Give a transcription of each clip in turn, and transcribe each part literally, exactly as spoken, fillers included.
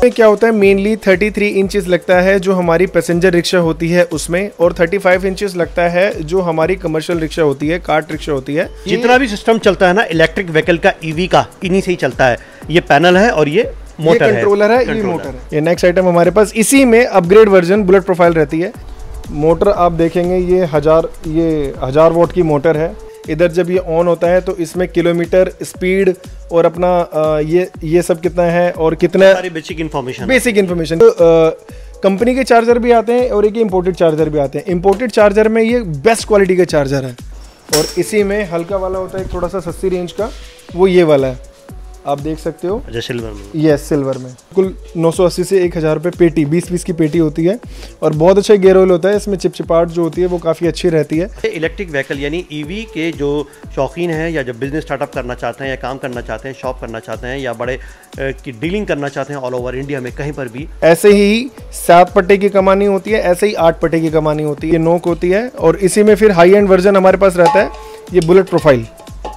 क्या होता है, मेनली तैंतीस इंचेस लगता है जो हमारी पैसेंजर रिक्शा होती है उसमें, और पैंतीस इंचेस लगता है जो हमारी कमर्शियल रिक्शा होती है, कार्ट रिक्शा होती है। जितना भी सिस्टम चलता है ना इलेक्ट्रिक व्हीकल का, ईवी का, इन्हीं से ही चलता है। ये पैनल है और ये मोटर ये कंट्रोलर है, है ये मोटर है। ये नेक्स्ट आइटम हमारे पास इसी में अपग्रेड वर्जन बुलेट प्रोफाइल रहती है। मोटर आप देखेंगे ये हजार ये हजार वोट की मोटर है। इधर जब ये ऑन होता है तो इसमें किलोमीटर, स्पीड और अपना आ, ये ये सब कितना है और कितना सारी बेसिक इन्फॉर्मेशन बेसिक इन्फॉर्मेशन। तो कंपनी के चार्जर भी आते हैं और एक इम्पोर्टेड चार्जर भी आते हैं। इम्पोर्टेड चार्जर में ये बेस्ट क्वालिटी का चार्जर है, और इसी में हल्का वाला होता है थोड़ा सा सस्ती रेंज का, वो ये वाला है, आप देख सकते हो। अच्छा, सिल्वर में? यस, सिल्वर में। कुल नौ सौ अस्सी से एक हज़ार रुपये पेटी, बीस बीस की पेटी होती है, और बहुत अच्छा गेयर ऑयल होता है इसमें। चिपचिपाहट जो होती है वो काफ़ी अच्छी रहती है। इलेक्ट्रिक व्हीकल यानी ईवी के जो शौकीन हैं या जब बिजनेस स्टार्टअप करना चाहते हैं या काम करना चाहते हैं, शॉप करना चाहते हैं या बड़े की डीलिंग करना चाहते हैं ऑल ओवर इंडिया में कहीं पर भी, ऐसे ही सात पट्टे की कमानी होती है, ऐसे ही आठ पट्टे की कमानी होती है। ये नोक होती है, और इसी में फिर हाई एंड वर्जन हमारे पास रहता है ये बुलेट प्रोफाइल।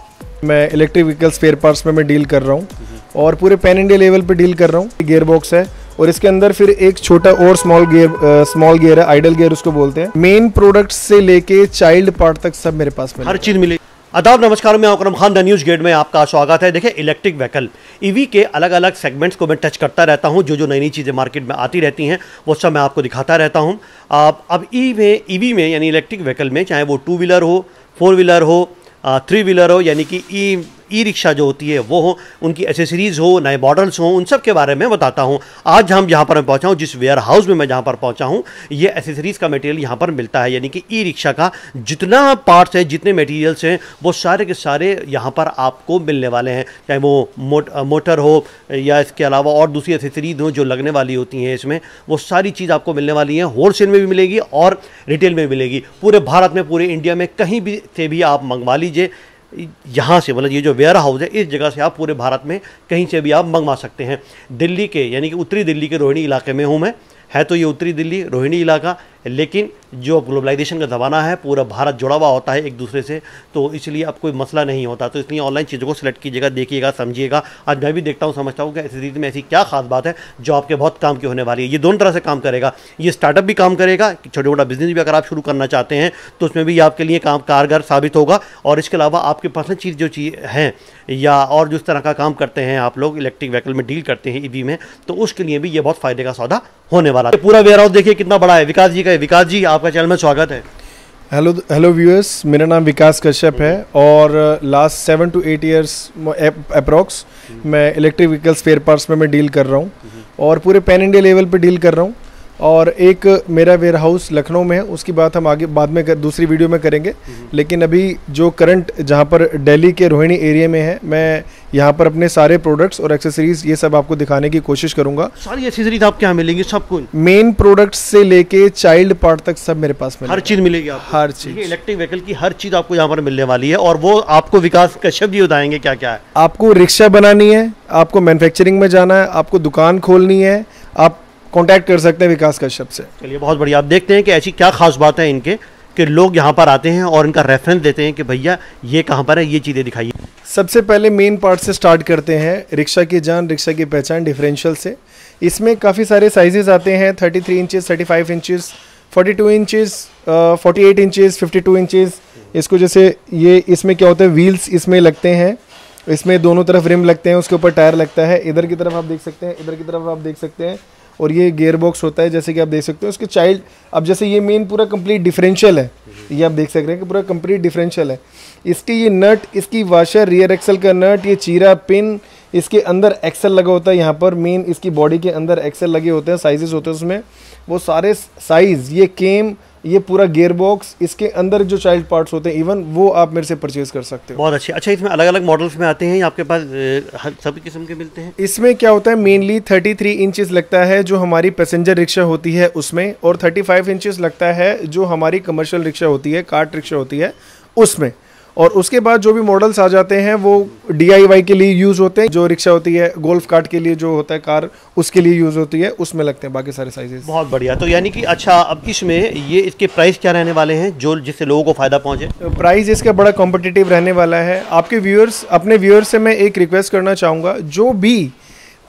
मैं इलेक्ट्रिक व्हीकल स्पेयर पार्ट्स में मैं डील कर रहा हूँ और पूरे पैन इंडिया लेवल पे डील कर रहा हूँ। गियर बॉक्स है और इसके अंदर फिर एक छोटा और स्मॉल गियर स्मॉल गियर है, आइडल गियर उसको बोलते हैं। मेन प्रोडक्ट से लेके चाइल्ड पार्ट तक सब मेरे पास में हर चीज मिलेगी। आदाब, नमस्कार, मैं Akram Khan, the news gate में आपका स्वागत है। देखिए, इलेक्ट्रिक व्हीकल ईवी के अलग अलग सेगमेंट्स को मैं टच करता रहता हूं। जो जो नई नई चीज़ें मार्केट में आती रहती हैं वो सब मैं आपको दिखाता रहता हूं। अब अब ई में ईवी में यानी इलेक्ट्रिक व्हीकल में, चाहे वो टू व्हीलर हो, फोर व्हीलर हो, थ्री व्हीलर हो, यानी कि ई ई रिक्शा जो होती है वो हो, उनकी एसेसरीज़ हो, नए मॉडल्स हों, उन सब के बारे में बताता हूं। आज हम जहां पर मैं पहुंचा हूं, जिस वेयर हाउस में मैं जहां पर पहुंचा हूं, ये एसेसरीज़ का मटेरियल यहां पर मिलता है। यानी कि ई रिक्शा का जितना पार्ट्स है, जितने मटेरियल्स हैं, वो सारे के सारे यहां पर आपको मिलने वाले हैं। चाहे वो मोट, मोटर हो या इसके अलावा और दूसरी एसेसरीज हो जो लगने वाली होती हैं इसमें, वो सारी चीज़ आपको मिलने वाली हैं। होलसेल में भी मिलेगी और रिटेल में भी मिलेगी। पूरे भारत में, पूरे इंडिया में कहीं भी से भी आप मंगवा लीजिए। यहाँ से, मतलब ये जो वेयर हाउस है, इस जगह से आप पूरे भारत में कहीं से भी आप मंगवा सकते हैं। दिल्ली के यानी कि उत्तरी दिल्ली के रोहिणी इलाके में हूँ मैं। है तो ये उत्तरी दिल्ली, रोहिणी इलाका, लेकिन जो ग्लोबलाइजेशन का ज़माना है, पूरा भारत जुड़ा हुआ होता है एक दूसरे से, तो इसलिए अब कोई मसला नहीं होता। तो इसलिए ऑनलाइन चीज़ों को सिलेक्ट कीजिएगा, देखिएगा, समझिएगा। आज मैं भी देखता हूँ, समझता हूँ कि एसेसरीज में ऐसी क्या खास बात है जो आपके बहुत काम की होने वाली है। ये दोनों तरह से काम करेगा। ये स्टार्टअप भी काम करेगा, छोटा मोटा बिजनेस भी अगर आप शुरू करना चाहते हैं तो उसमें भी आपके लिए काम कारगर साबित होगा। और इसके अलावा आपके पर्सनल चीज़ जो चीज़ हैं या और जिस तरह का काम करते हैं आप लोग, इलेक्ट्रिक व्हीकल में डील करते हैं ईवी में, तो उसके लिए भी ये बहुत फ़ायदे का सौदा होने वाला है। पूरा वेयर हाउस देखिए कितना बड़ा है। विकास जी का है। विकास जी, आपका चैनल में स्वागत है। हेलो हेलो व्यूअर्स, मेरा नाम विकास कश्यप है और last seven to eight years approx मैं इलेक्ट्रिक व्हीकल स्पेयर पार्ट्स में मैं डील कर रहा हूँ और पूरे पैन इंडिया लेवल पे डील कर रहा हूँ। और एक मेरा वेयर हाउस लखनऊ में है, उसकी बात हम आगे बाद में कर, दूसरी वीडियो में करेंगे। लेकिन अभी जो करंट जहाँ पर दिल्ली के रोहिणी एरिया में है, मैं यहाँ पर अपने सारे प्रोडक्ट्स और एक्सेसरीज ये सब आपको दिखाने की कोशिश करूंगा। सारी एक्सेसरीज आपके यहाँ मिलेंगी, सब कुछ, मेन प्रोडक्ट्स से लेके चाइल्ड पार्ट तक सब मेरे पास में हर चीज़ मिलेगी आपको। हर चीज़, इलेक्ट्रिक व्हीकल की हर चीज़ आपको यहाँ पर मिलने वाली है। और वो आपको विकास कश्यप जी बताएंगे क्या क्या है। आपको रिक्शा बनानी है, आपको मैन्युफैक्चरिंग में जाना है, आपको दुकान खोलनी है, आप कांटेक्ट कर सकते हैं विकास कश्यप से। चलिए, बहुत बढ़िया। आप देखते हैं कि ऐसी क्या खास बात है इनके कि लोग यहाँ पर आते हैं और इनका रेफरेंस देते हैं कि भैया ये कहाँ पर है, ये चीज़ें दिखाइए। सबसे पहले मेन पार्ट से स्टार्ट करते हैं। रिक्शा की जान, रिक्शा की पहचान, डिफरेंशियल से। इसमें काफ़ी सारे साइजेस आते हैं, thirty three inches, thirty five inches, forty two inches, forty eight inches, fifty two inches. इसको जैसे ये, इसमें क्या होता है, व्हील्स इसमें लगते हैं, इसमें दोनों तरफ रिम लगते हैं, उसके ऊपर टायर लगता है। इधर की तरफ आप देख सकते हैं, इधर की तरफ आप देख सकते हैं, और ये गियर बॉक्स होता है जैसे कि आप देख सकते हो। उसके चाइल्ड, अब जैसे ये मेन पूरा कंप्लीट डिफरेंशियल है, ये आप देख सकते हैं कि पूरा कंप्लीट डिफरेंशियल है। इसके ये नट, इसकी वाशर, रियर एक्सल का नट, ये चीरा पिन, इसके अंदर एक्सल लगा होता है। यहाँ पर मेन इसकी बॉडी के अंदर एक्सल लगे होते हैं, साइजेस होते हैं उसमें, वो सारे साइज़, ये केम, ये पूरा गियर बॉक्स, इसके अंदर जो चाइल्ड पार्ट्स होते हैं इवन, वो आप मेरे से परचेज कर सकते हो। बहुत अच्छे। अच्छा, इसमें अलग अलग मॉडल्स में आते हैं, आपके पास सभी किस्म के मिलते हैं? इसमें क्या होता है, मेनली तैंतीस इंचेस लगता है जो हमारी पैसेंजर रिक्शा होती है उसमें, और पैंतीस इंचेस लगता है जो हमारी कमर्शियल रिक्शा होती है, कार्ट रिक्शा होती है उसमें। और उसके बाद जो भी मॉडल्स आ जाते हैं वो डी आई वाई के लिए यूज़ होते हैं। जो रिक्शा होती है, गोल्फ कार्ट के लिए जो होता है कार, उसके लिए यूज़ होती है, उसमें लगते हैं बाकी सारे साइजेस। बहुत बढ़िया। तो यानी कि अच्छा, अब इसमें ये इसके प्राइस क्या रहने वाले हैं जो जिससे लोगों को फ़ायदा पहुंचे? प्राइस इसका बड़ा कॉम्पिटिटिव रहने वाला है। आपके व्यूअर्स, अपने व्यूअर्स से मैं एक रिक्वेस्ट करना चाहूँगा, जो भी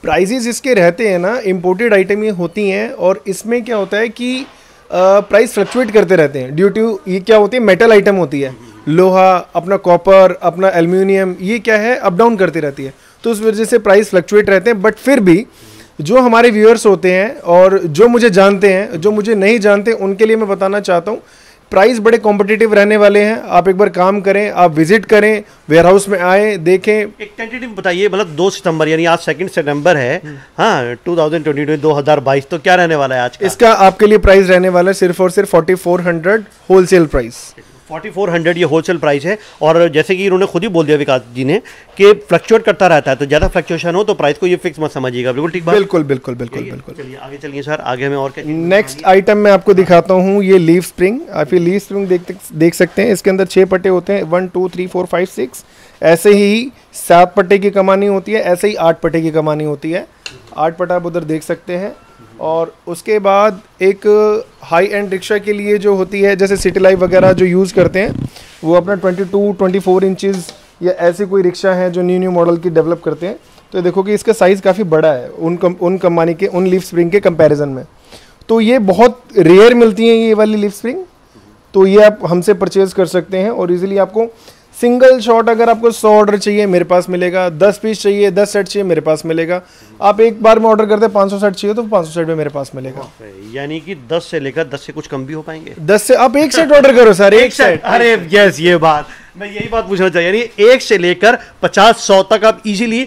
प्राइजेज इसके रहते हैं ना, इम्पोर्टेड आइटम ये होती हैं, और इसमें क्या होता है कि प्राइस फ्लक्चुएट करते रहते हैं ड्यू टू, ये क्या होती है, मेटल आइटम होती है, लोहा, अपना कॉपर, अपना एल्यूमिनियम, ये क्या है अप डाउन करती रहती है, तो उस वजह से प्राइस फ्लक्चुएट रहते हैं। बट फिर भी जो हमारे व्यूअर्स होते हैं और जो मुझे जानते हैं, जो मुझे नहीं जानते, उनके लिए मैं बताना चाहता हूँ प्राइस बड़े कॉम्पिटिटिव रहने वाले हैं। आप एक बार काम करें, आप विजिट करें, वेयरहाउस में आए, देखें। एक टेंटेटिव बताइए, मतलब दो सितंबर यानी आज सेकंड सितंबर है, हाँ टू थाउजेंड ट्वेंटी टू दो हज़ार बाईस, तो क्या रहने वाला है आज का? इसका आपके लिए प्राइस रहने वाला है सिर्फ और सिर्फ forty four hundred wholesale price. Forty four hundred ये होलसेल प्राइस है, और जैसे कि इन्होंने खुद ही बोल दिया विकास जी ने कि फ्लक्चुएट करता रहता है, तो ज़्यादा फ्लक्चुएशन हो तो प्राइस को ये फिक्स मत समझिएगा। बिल्कुल ठीक बात। बिल्कुल बिल्कुल बिल्कुल बिल्कुल। चलिए आगे चलिए सर, आगे हमें और क्या? नेक्स्ट आइटम मैं आपको दिखाता हूँ, ये लीफ स्प्रिंग। आप ये लीफ स्प्रिंग देख देख सकते हैं, इसके अंदर छः पट्टे होते हैं, one two three four five six, ऐसे ही सात पट्टे की कमानी होती है, ऐसे ही आठ पट्टे की कमानी होती है। आठ पट्टा आप उधर देख सकते हैं। और उसके बाद एक हाई एंड रिक्शा के लिए जो होती है, जैसे सिटी लाइफ वगैरह जो यूज़ करते हैं, वो अपना twenty two twenty four inches या ऐसे कोई रिक्शा है जो न्यू न्यू मॉडल की डेवलप करते हैं, तो देखो कि इसका साइज़ काफ़ी बड़ा है उन कम, उन कमानी के, उन लीफ स्प्रिंग के कंपैरिजन में। तो ये बहुत रेयर मिलती हैं ये वाली लीफ स्प्रिंग, तो ये आप हमसे परचेज़ कर सकते हैं। और इजीली आपको सिंगल शॉट, अगर आपको सौ ऑर्डर चाहिए मेरे पास मिलेगा, दस पीस चाहिए, दस सेट चाहिए मेरे पास मिलेगा। आप एक बार में ऑर्डर करते हैं पाँच सौ सेट चाहिए तो पाँच सौ सेट में मेरे पास मिलेगा। यानी कि दस से लेकर दस से कुछ कम भी हो पाएंगे? दस से आप एक सेट ऑर्डर करो सर, एक सेट। अरे यस, ये बात मैं यही बात पूछना चाहिए, यानी एक से लेकर पचास सौ तक आप इजीली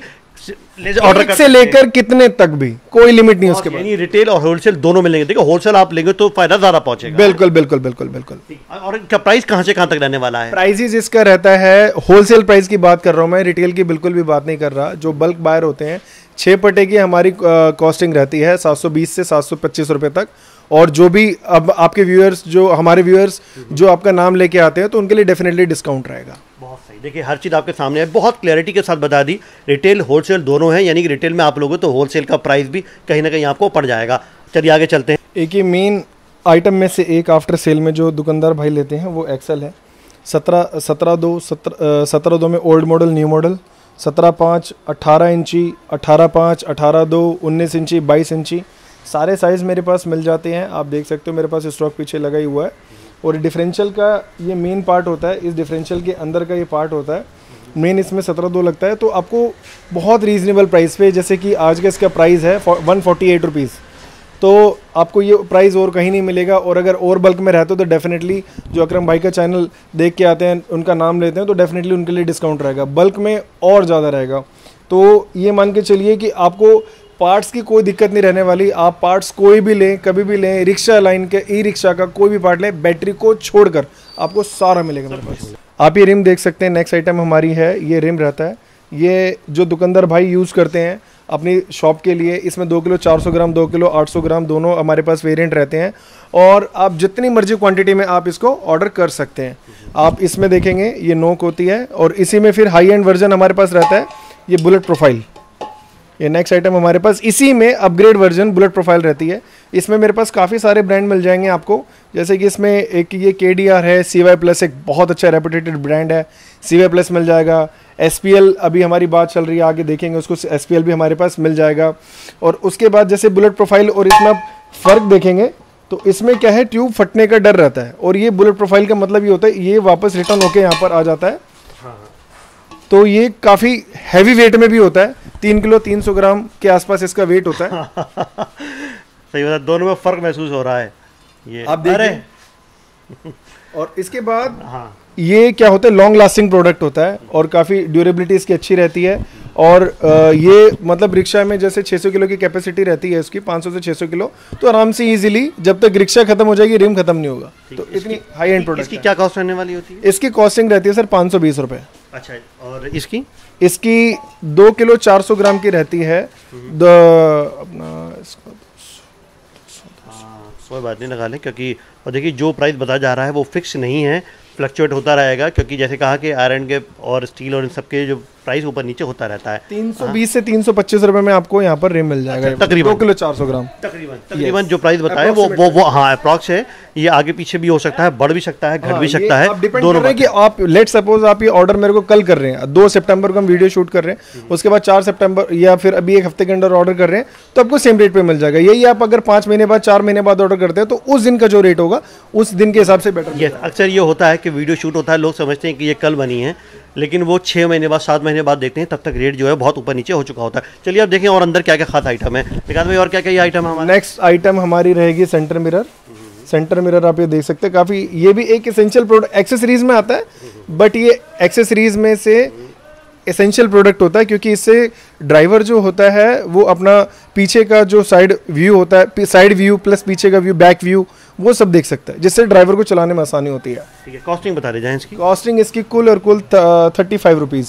ऑर्डर से लेकर कितने तक भी, कोई लिमिट नहीं उसके बाद। यानी रिटेल और होलसेल दोनों मिलेंगे। देखो होलसेल आप लेंगे तो फायदा ज्यादा पहुंचेगा। बिल्कुल बिल्कुल बिल्कुल बिल्कुल। और इनका प्राइस कहां से कहां तक रहने वाला है? प्राइसेस इसका रहता है, होलसेल प्राइस की बात कर रहा हूं मैं, रिटेल की बिल्कुल भी बात नहीं कर रहा। जो बल्क बायर होते हैं, छः पट्टे की हमारी कॉस्टिंग रहती है सात सौ बीस से सात सौ पच्चीस रुपये तक। और जो भी अब आपके व्यूअर्स, जो हमारे व्यूअर्स जो आपका नाम लेके आते हैं, तो उनके लिए डेफिनेटली डिस्काउंट रहेगा। बहुत सही। देखिए हर चीज़ आपके सामने है, बहुत क्लैरिटी के साथ बता दी। रिटेल होलसेल दोनों हैं, यानी कि रिटेल में आप लोगों तो होलसेल का प्राइस भी कहीं ना कहीं आपको पड़ जाएगा। चलिए आगे चलते हैं। एक ही मेन आइटम में से एक आफ्टर सेल में जो दुकानदार भाई लेते हैं वो एक्सेल है। सत्रह सत्रह दो सत्रह सत्रह दो में ओल्ड मॉडल, न्यू मॉडल, सत्रह पाँच, अट्ठारह इंची, अट्ठारह पाँच, अट्ठारह दो, उन्नीस इंची, बाईस इंची, सारे साइज़ मेरे पास मिल जाते हैं। आप देख सकते हो मेरे पास स्टॉक पीछे लगा ही हुआ है। और डिफरेंशियल का ये मेन पार्ट होता है, इस डिफरेंशियल के अंदर का ये पार्ट होता है मेन, इसमें सत्रह दो लगता है। तो आपको बहुत रीज़नेबल प्राइस पे, जैसे कि आज का इसका प्राइस है वन फोर्टी एट रुपीज़, तो आपको ये प्राइस और कहीं नहीं मिलेगा। और अगर और बल्क में रहते हो तो डेफिनेटली जो अकरम भाई का चैनल देख के आते हैं, उनका नाम लेते हैं, तो डेफिनेटली उनके लिए डिस्काउंट रहेगा, बल्क में और ज़्यादा रहेगा। तो ये मान के चलिए कि आपको पार्ट्स की कोई दिक्कत नहीं रहने वाली। आप पार्ट्स कोई भी लें, कभी भी लें, रिक्शा लाइन के, ई रिक्शा का कोई भी पार्ट लें, बैटरी को छोड़कर आपको सारा मिलेगा मेरे पास। आप ये रिम देख सकते हैं। नेक्स्ट आइटम हमारी है, ये रिम रहता है, ये जो दुकानदार भाई यूज़ करते हैं अपनी शॉप के लिए। इसमें दो किलो चार सौ ग्राम, दो किलो आठ सौ ग्राम, दोनों हमारे पास वेरिएंट रहते हैं। और आप जितनी मर्जी क्वांटिटी में आप इसको ऑर्डर कर सकते हैं। आप इसमें देखेंगे ये नोक होती है, और इसी में फिर हाई एंड वर्जन हमारे पास रहता है, ये बुलेट प्रोफाइल। ये नेक्स्ट आइटम हमारे पास, इसी में अपग्रेड वर्जन बुलेट प्रोफाइल रहती है। इसमें मेरे पास काफ़ी सारे ब्रांड मिल जाएंगे आपको, जैसे कि इसमें एक ये के डी आर है, सी वाई प्लस एक बहुत अच्छा रेपुटेटेड ब्रांड है, सी वाई प्लस मिल जाएगा। एस पी एल अभी हमारी बात चल रही है, आगे देखेंगे उसको, एस पी एल भी हमारे पास मिल जाएगा। और उसके बाद जैसे बुलेट प्रोफाइल, और इसमें आप फ़र्क देखेंगे तो इसमें क्या है, ट्यूब फटने का डर रहता है, और ये बुलेट प्रोफाइल का मतलब ये होता है ये वापस रिटर्न होकर यहाँ पर आ जाता है। तो ये काफ़ी हैवी वेट में भी होता है, तीन किलो तीन सौ ग्राम के आसपास इसका वेट होता है। सही बात, दोनों में फ़र्क महसूस हो रहा है, ये आप देख रहे हैं। और इसके बाद हाँ, ये क्या होता है, लॉन्ग लास्टिंग प्रोडक्ट होता है, और काफ़ी ड्यूरेबिलिटी इसकी अच्छी रहती है। और ये मतलब रिक्शा में जैसे छह सौ किलो की कैपेसिटी रहती है इसकी, पाँच सौ से छह सौ किलो, तो आराम से इजीली जब तक रिक्शा खत्म हो जाएगी रिम खत्म नहीं होगा। तो इतनी हाई एंड प्रोडक्ट। इसकी क्या कॉस्ट रहने वाली होती है? इसकी कॉस्टिंग रहती है सर पाँच सौ बीस रुपये। अच्छा, और इसकी इसकी दो किलो चार सौ ग्राम की रहती है। द अपना कोई बात नहीं, लगा लें, क्योंकि और देखिए जो प्राइस बताया जा रहा है वो फिक्स नहीं है, फ्लक्चुएट होता रहेगा, क्योंकि जैसे कहा कि आयरन के और स्टील और इन सब के जो प्राइस ऊपर नीचे होता रहता है। तीन सौ बीस से तीन सौ पच्चीस रुपए में आपको यहाँ पर रिम मिल जाएगा, तकरीबन दो किलो चार सौ ग्राम तकरीबन तकरीबन जो प्राइस बताया वो वो वो हाँ अप्रॉक्स है। ये आगे पीछे भी हो सकता है, बढ़ भी सकता है, घट हाँ, भी सकता है, दोनों है कि आप लेट सपोज आप ये ऑर्डर मेरे को कल कर रहे हैं, दो सितंबर को हम वीडियो शूट कर रहे हैं, उसके बाद चार सितंबर या फिर अभी एक हफ्ते के अंदर ऑर्डर कर रहे हैं तो आपको सेम रेट पे मिल जाएगा। यही आप अगर पाँच महीने बाद चार महीने बाद ऑर्डर करते हैं तो उस दिन का जो रेट होगा उस दिन के हिसाब से बेटर। यस, अक्सर ये होता है कि वीडियो शूट होता है, लोग समझते हैं कि ये कल बनी है, लेकिन वो छः महीने बाद सात महीने बाद देखते हैं, तब तक रेट जो है बहुत ऊपर नीचे हो चुका होता है। चलिए अब देखें और अंदर क्या क्या खास आइटम है विकास भाई, और क्या क्या ये आइटम है हमारा। नेक्स्ट आइटम हमारी रहेगी सेंटर मिरर। सेंटर मिरर आप ये देख सकते हैं, काफ़ी ये भी एक एसेंशियल प्रोडक्ट एक्सेसरीज में आता है, बट ये एक्सेसरीज में से एसेंशियल प्रोडक्ट होता है क्योंकि इससे ड्राइवर जो होता है वो अपना पीछे का जो साइड व्यू होता है, साइड व्यू प्लस पीछे का व्यू, बैक व्यू, वो सब देख सकता है, जिससे ड्राइवर को चलाने में आसानी होती है। ठीक है, कॉस्टिंग बता दीजिए इसकी। कॉस्टिंग इसकी कुल और कुल thirty five rupees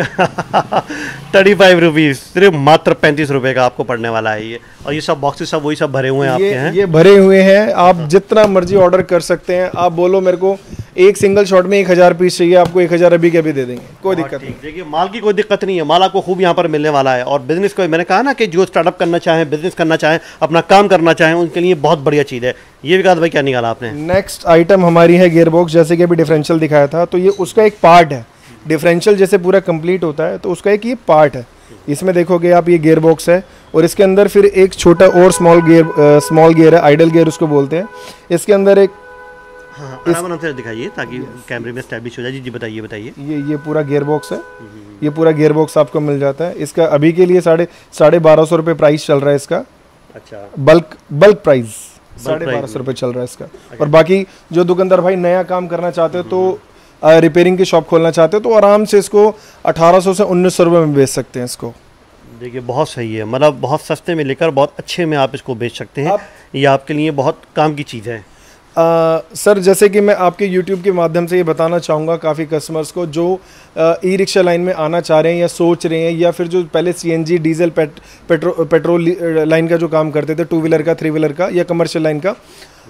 thirty five rupees सिर्फ मात्र पैंतीस रुपए का आपको पड़ने वाला है ये। और ये सब बॉक्सेस सब वही सब भरे हुए हैं आपके हैं? ये भरे हुए हैं, आप जितना मर्जी ऑर्डर कर सकते हैं। आप बोलो मेरे को एक सिंगल शॉट में एक हज़ार पीस चाहिए, आपको एक हज़ार अभी के अभी दे देंगे, कोई दिक्कत नहीं। देखिए माल की कोई दिक्कत नहीं है, माल आपको खूब यहाँ पर मिलने वाला है। और बिजनेस को मैंने कहा ना कि जो स्टार्टअप करना चाहें, बिजनेस करना चाहें, अपना काम करना चाहें, उनके लिए बहुत बढ़िया चीज़ है ये। विकास भाई क्या निकाला आपने? नेक्स्ट आइटम हमारी है गियर बॉक्स। जैसे कि अभी डिफरेंशियल दिखाया था तो ये उसका एक पार्ट है। डिफरेंशियल जैसे पूरा कंप्लीट होता है तो उसका एक ये पार्ट है। इसमें देखोगे आप ये गियर बॉक्स है और इसके अंदर फिर एक छोटा और स्मॉल गियर स्मॉल गियर है, आइडल गियर उसको बोलते हैं। इसके अंदर एक हाँ, आराम से दिखाइए ताकि कैमरे में एस्टैब्लिश हो जाए। जी जी बताइए बताइए। ये ये पूरा गियर बॉक्स है, ये पूरा गियर बॉक्स आपको मिल जाता है। इसका अभी के लिए साढ़े साढ़े बारह सौ रुपये प्राइस चल रहा है इसका। अच्छा, बल्क बल्क प्राइस साढ़े बारह सौ रुपये चल रहा है इसका। और बाकी जो दुकानदार भाई नया काम करना चाहते हो तो रिपेयरिंग की शॉप खोलना चाहते हो तो आराम से इसको अठारह सौ से उन्नीस सौ रुपये में बेच सकते हैं इसको। देखिए बहुत सही है, मतलब बहुत सस्ते में लेकर बहुत अच्छे में आप इसको बेच सकते हैं। ये आपके लिए बहुत काम की चीज़ है। आ, सर जैसे कि मैं आपके यूट्यूब के माध्यम से ये बताना चाहूँगा काफ़ी कस्टमर्स को जो ई रिक्शा लाइन में आना चाह रहे हैं या सोच रहे हैं, या फिर जो पहले CNG diesel pet, petro petrol line का जो काम करते थे, टू व्हीलर का, थ्री व्हीलर का या कमर्शियल लाइन का,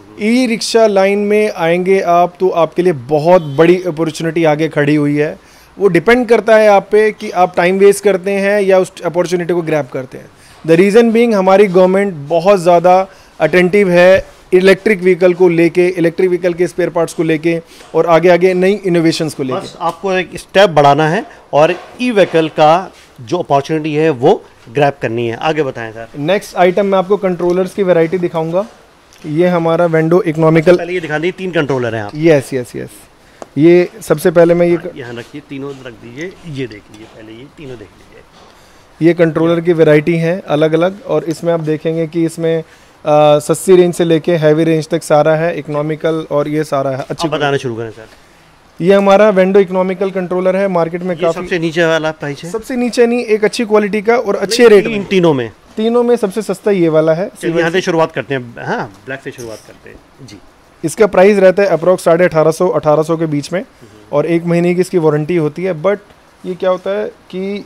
ई रिक्शा लाइन में आएंगे आप तो आपके लिए बहुत बड़ी अपॉर्चुनिटी आगे खड़ी हुई है। वो डिपेंड करता है आप पे कि आप टाइम वेस्ट करते हैं या उस अपॉर्चुनिटी को ग्रैब करते हैं। द रीज़न बीइंग हमारी गवर्नमेंट बहुत ज़्यादा अटेंटिव है इलेक्ट्रिक व्हीकल को लेके, इलेक्ट्रिक व्हीकल के स्पेयर पार्ट्स को लेके और आगे आगे नई इनोवेशंस को लेके। बस आपको एक स्टेप बढ़ाना है और ई व्हीकल का जो अपॉर्चुनिटी है वो ग्रैब करनी है। आगे बताएं सर। नेक्स्ट आइटम मैं आपको कंट्रोलर्स की वैरायटी दिखाऊंगा। ये हमारा वेंडो इकोनॉमिकल, पहले ये दिखा दीजिए, तीन कंट्रोलर हैं आप। यस यस यस ये सबसे पहले मैं ये यहाँ रखिए, तीनों रख दीजिए, ये देख लीजिए पहले, ये तीनों देख लीजिए। ये कंट्रोलर की वैरायटी है अलग अलग, और इसमें आप देखेंगे कि इसमें सस्ती रेंज से लेके हैवी रेंज तक सारा है, इकोनॉमिकल और ये सारा है। अच्छी बताना शुरू करें सर। ये हमारा वेंडो इकोनॉमिकल कंट्रोलर है, मार्केट में काफी सबसे नीचे वाला प्राइस है। सबसे नीचे नहीं, एक अच्छी क्वालिटी का और अच्छे रेट में। तीनों में तीनों में सबसे सस्ता ये वाला है। यहाँ से शुरुआत करते हैं। हाँ, ब्लैक से शुरुआत करते हैं जी। इसका प्राइस रहता है अप्रोक्स साढ़े अठारह सौ अठारह सौ के बीच में और एक महीने की इसकी वारंटी होती है। बट ये क्या होता है कि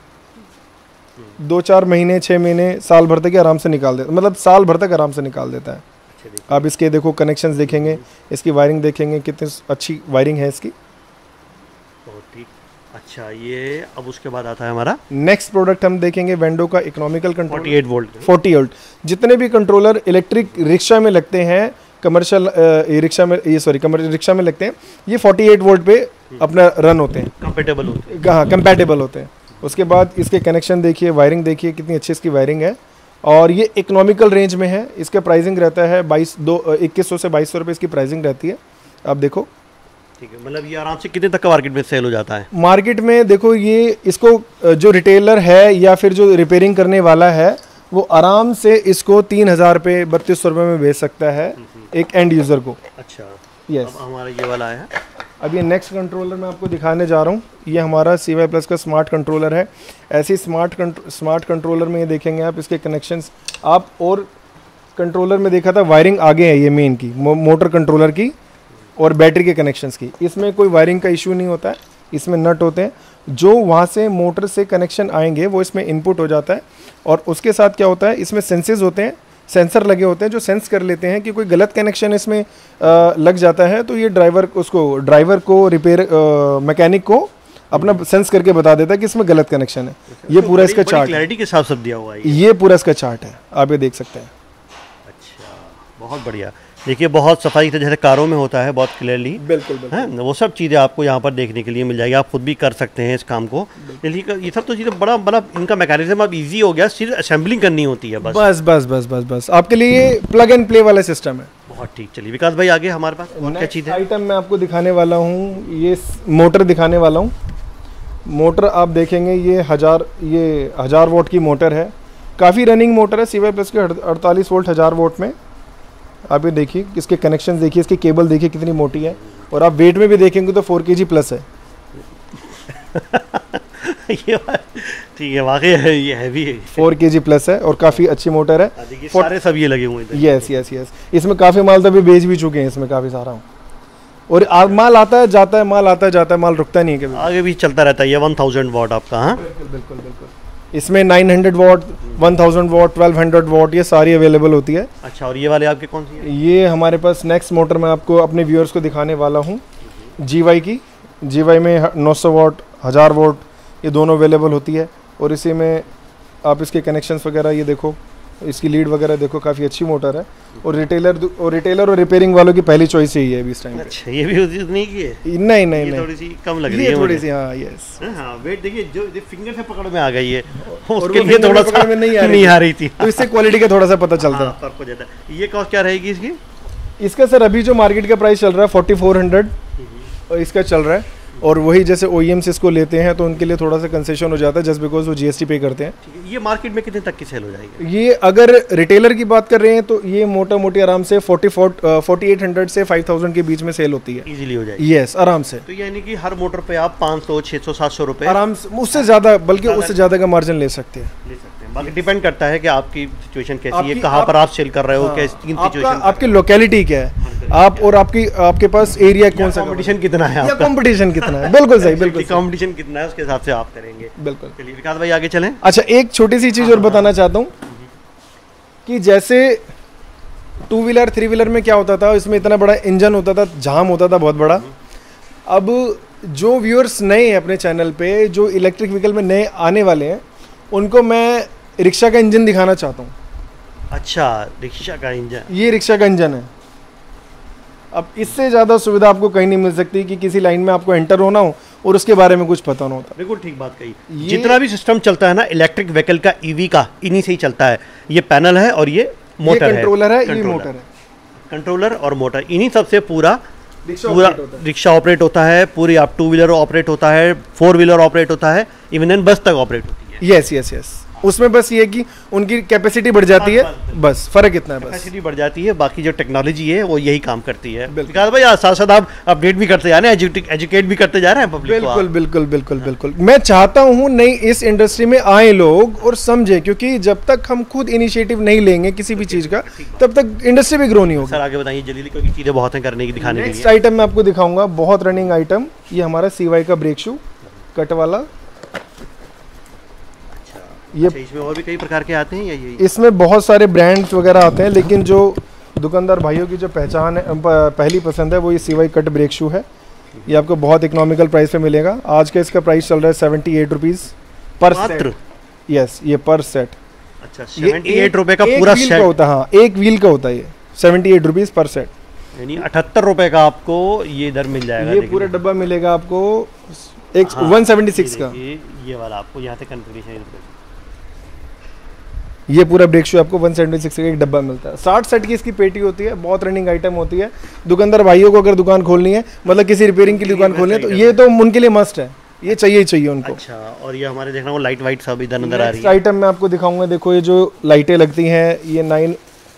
दो चार महीने छः महीने साल भर तक आराम से निकाल देता, मतलब साल भर तक आराम से निकाल देता है। आप इसके देखो कनेक्शंस देखेंगे, इसकी वायरिंग देखेंगे, कितनी अच्छी वायरिंग है इसकी। बहुत ही अच्छा। ये अब उसके बाद आता है हमारा नेक्स्ट प्रोडक्ट हम देखेंगे वेंडो का इकोनॉमिकल कंट्रोलर अड़तालीस वोल्ट। चालीस वोल्ट जितने भी कंट्रोलर इलेक्ट्रिक रिक्शा में लगते हैं, कमर्शियल रिक्शा में, ये सॉरी कमर्शियल रिक्शा में लगते हैं, ये अड़तालीस वोल्ट पे अपना रन होते हैं, कंपेटेबल होते हैं। हाँ कंपैटिबल होते हैं। उसके बाद इसके कनेक्शन देखिए, वायरिंग देखिए कितनी अच्छी इसकी वायरिंग है और ये इकोनॉमिकल रेंज में है। इसका प्राइसिंग रहता है बाईस दो इक्कीस सौ से बाईस सौ रुपये इसकी प्राइसिंग रहती है। आप देखो ठीक है, मतलब ये आराम से कितने तक का मार्केट में सेल हो जाता है? मार्केट में देखो ये इसको जो रिटेलर है या फिर जो रिपेयरिंग करने वाला है वो आराम से इसको तीन हज़ार रुपये बत्तीस सौ रुपये में बेच सकता है एक एंड यूज़र को। अच्छा यस। अब हमारा ये वाला है। अब ये नेक्स्ट कंट्रोलर मैं आपको दिखाने जा रहा हूँ। ये हमारा सी वाई प्लस का स्मार्ट कंट्रोलर है। ऐसी स्मार्ट स्मार्ट कंट्रोलर में ये देखेंगे आप इसके कनेक्शंस आप, और कंट्रोलर में देखा था वायरिंग आगे है ये मेन की, मो, मोटर कंट्रोलर की और बैटरी के कनेक्शंस की। इसमें कोई वायरिंग का इशू नहीं होता है, इसमें नट होते हैं जो वहाँ से मोटर से कनेक्शन आएंगे वो इसमें इनपुट हो जाता है। और उसके साथ क्या होता है, इसमें सेंसेस होते हैं, सेंसर लगे होते हैं जो सेंस कर लेते हैं कि कोई गलत कनेक्शन इसमें आ, लग जाता है तो ये ड्राइवर उसको ड्राइवर को रिपेयर मैकेनिक को अपना सेंस करके बता देता है कि इसमें गलत कनेक्शन है। ये पूरा इसका चार्ट, क्लैरिटी के साथ सब दिया हुआ है। ये पूरा इसका चार्ट है, आप ये देख सकते हैं। अच्छा, बहुत बढ़िया। देखिए बहुत सफाई से जैसे कारों में होता है, बहुत क्लियरली, बिल्कुल बिल्कुल है वो सब चीज़ें आपको यहाँ पर देखने के लिए मिल जाएगी। आप खुद भी कर सकते हैं इस काम को। देखिए ये सब तो चीज़ें बड़ा बड़ा इनका मैकेनिज्म अब इजी हो गया, सिर्फ असेंबलिंग करनी होती है बस बस बस बस बस बस आपके लिए प्लग एंड प्ले वाला सिस्टम है। बहुत ठीक। चलिए विकास भाई आगे हमारे पास और क्या चीज़ है? आइटम मैं आपको दिखाने वाला हूँ, ये मोटर दिखाने वाला हूँ। मोटर आप देखेंगे ये हज़ार ये हज़ार वोल्ट की मोटर है, काफ़ी रनिंग मोटर है। सी वाई प्लस के अड़तालीस वोल्ट हज़ार वोल्ट में। आप ये देखिए इसके कनेक्शन देखिए, इसकी केबल देखिए कितनी मोटी है, और आप वेट में भी देखेंगे तो फोर के जी प्लस है। ये ठीक है, वाकई है, ये हैवी है, फोर के जी प्लस है और काफ़ी अच्छी मोटर है। सारे सब ये लगे हुए हैं। यस यस यस इसमें काफ़ी माल तो अभी बेच भी चुके हैं इसमें काफ़ी सारा, और आ, माल आता है जाता है, माल आता है जाता है, माल रुकता नहीं है कभी, आगे भी चलता रहता है। ये वन थाउजेंड वॉट आपका? हाँ बिल्कुल बिल्कुल बिल्कुल। इसमें nine hundred watt, one thousand watt, twelve hundred watt, ये सारी अवेलेबल होती है। अच्छा, और ये वाले आपके कौन सी है? ये हमारे पास नेक्स्ट मोटर मैं आपको अपने व्यूअर्स को दिखाने वाला हूँ, जी वाई की। जी वाई में नौ सौ वॉट, हज़ार वोट, ये दोनों अवेलेबल होती है। और इसी में आप इसके कनेक्शंस वगैरह ये देखो, इसकी लीड वगैरह देखो, काफ़ी अच्छी मोटर है। और रिटेलर और रिटेलर और रिपेयरिंग वालों की पहली चॉइस यही है अभी इस टाइम पे। अच्छा, ये भी यूज नहीं की है? नहीं नहीं नहीं, थोड़ी सी कम लग रही है थोड़ी सी। हाँ यस हाँ, वेट देखिए जो फिंगर से पकड़ में आ गई है, और उसके लिए थोड़ा सा में नहीं आ नहीं आ रही थी, तो इससे क्वालिटी का थोड़ा सा पता चलता है, फर्क हो जाता है। ये कॉस्ट क्या रहेगी इसकी? इसका सर अभी जो मार्केट का प्राइस चल रहा है फोर्टी फोर हंड्रेड और इसका चल रहा है। और वही जैसे ओ ई एम्स इसको लेते हैं तो उनके लिए थोड़ा सा कंसेशन हो जाता है, जस्ट बिकॉज वो जी एस टी पे करते हैं। ये मार्केट में कितने तक की सेल हो जाएगी? ये अगर रिटेलर की बात कर रहे हैं तो ये मोटा मोटी आराम से फोर्टी फोर्टी एट हंड्रेड से फाइव थाउजेंड के बीच में सेल होती है, इजीली हो जाएगी। यस आराम से। तो यानी कि हर मोटर पे आप पाँच सौ, छह सौ, सात सौ रुपए आराम से, उससे ज़्यादा, बल्कि उससे ज़्यादा का मार्जिन ले सकते हैं ले सकते हैं। बाकी डिपेंड करता है कि आपकी सिचुएशन कैसी है, आपकी- कहाँ आप- पर आप सेल कर रहे हो, हाँ, कैसी आपका सिचुएशन, आपकी लोकेलिटी क्या है, आप और आपकी आपके पास एरिया कौन सा, कंपटीशन कितना है, या कंपटीशन कितना है। बिल्कुल सही, बिल्कुल सही। कंपटीशन कितना है उसके हिसाब से आप करेंगे। बिल्कुल। चलिए विकास भाई आगे चलें। अच्छा, एक छोटी सी चीज़ और बताना चाहता हूँ कि जैसे टू व्हीलर थ्री व्हीलर में क्या होता था, इसमें इतना बड़ा इंजन होता था, जाम होता था बहुत बड़ा। अब जो व्यूअर्स नए हैं अपने चैनल पे, जो इलेक्ट्रिक व्हीकल में नए आने वाले हैं, उनको मैं रिक्शा का इंजन दिखाना चाहता हूँ। अच्छा, रिक्शा का इंजन, ये रिक्शा का इंजन है। अब इससे ज़्यादा सुविधा आपको कहीं नहीं मिल सकती कि किसी लाइन में आपको एंटर होना हो और उसके बारे में कुछ पता ना होता। बिल्कुल ठीक बात कही। जितना भी सिस्टम चलता है ना इलेक्ट्रिक व्हीकल का, ईवी का, इन्हीं से ही चलता है। ये पैनल है और ये मोटर है, कंट्रोलर है, ये मोटर है। कंट्रोलर और मोटर, इन्हीं सबसे पूरा रिक्शा पूरा ऑपरेट होता है। रिक्शा ऑपरेट होता है, पूरी आप टू व्हीलर ऑपरेट होता है, फोर व्हीलर ऑपरेट होता है, इवन एन बस तक ऑपरेट होती है। यस यस यस उसमें बस ये कि उनकी कैपेसिटी बढ़ जाती है, बस फर्क इतना है बस। कैपेसिटी बढ़ जाती है, बाकी जो टेक्नोलॉजी है वो यही काम करती है। बिल्कुल। विकास भाई साथ साथ आप अपडेट भी करते जा रहे हैं, एजुकेट भी करते जा रहे हैं पब्लिक को। बिल्कुल बिल्कुल बिल्कुल बिल्कुल। मैं चाहता हूँ नई इस इंडस्ट्री में आए लोग और समझे, क्योंकि जब तक हम खुद इनिशिएटिव नहीं लेंगे किसी भी चीज़ का, तब तक इंडस्ट्री भी ग्रो नहीं होगी। सर आगे बताइए जल्दी, क्योंकि चीज़ें बहुत हैं करने की, दिखाने के नेक्स्ट लिए। आइटम मैं आपको दिखाऊंगा, बहुत रनिंग आइटम, ये हमारा सी वाई का ब्रेक शू कट वाला। ये अच्छा, इसमें और भी कई प्रकार के आते हैं या यही? इसमें बहुत सारे ब्रांड्स वगैरह आते हैं, लेकिन जो दुकानदार भाइयों की जो पहचान है, प- पहली पसंद है, वो ये C Y cut brake shoe है। ये आपको बहुत इकोनॉमिकल प्राइस पे मिलेगा। आज का इसका प्राइस चल रहा है सेवेंटी एट रुपीज़ पर मात्र? यस, ये पर सेट। अच्छा, सेवेंटी एट रुपए का एक पूरा व्हील सेट का होता है, हाँ एक व्हील का होता है ये, सेवेंटी एट रुपीज़ पर सेट। यानी अठहत्तर रुपए का आपको ये इधर मिल जाएगा। ये देखिए। पूरा डब्बा मिलेगा आपको एक हाँ, वन सेवेंटी सिक्स का। ये ये वाला आपको यहाँ से कन्फिगरेशन, ये पूरा ब्रेक शू आपको वन सेवेंटी सिक्स का एक डब्बा मिलता है। साठ सेट की इसकी पेटी होती है, बहुत रनिंग आइटम होती है। दुकानदार भाइयों को अगर दुकान खोलनी है, मतलब किसी रिपेयरिंग की दुकान खोलनी है, तो ये तो उनके लिए मस्ट है, ये चाहिए ही चाहिए उनको। अच्छा, और ये हमारे देखना वो लाइट वाइट सब इधर नजर आ रही नेक्स्ट है। आइटम मैं आपको दिखाऊंगा, देखो ये जो लाइटें लगती हैं, ये नाइन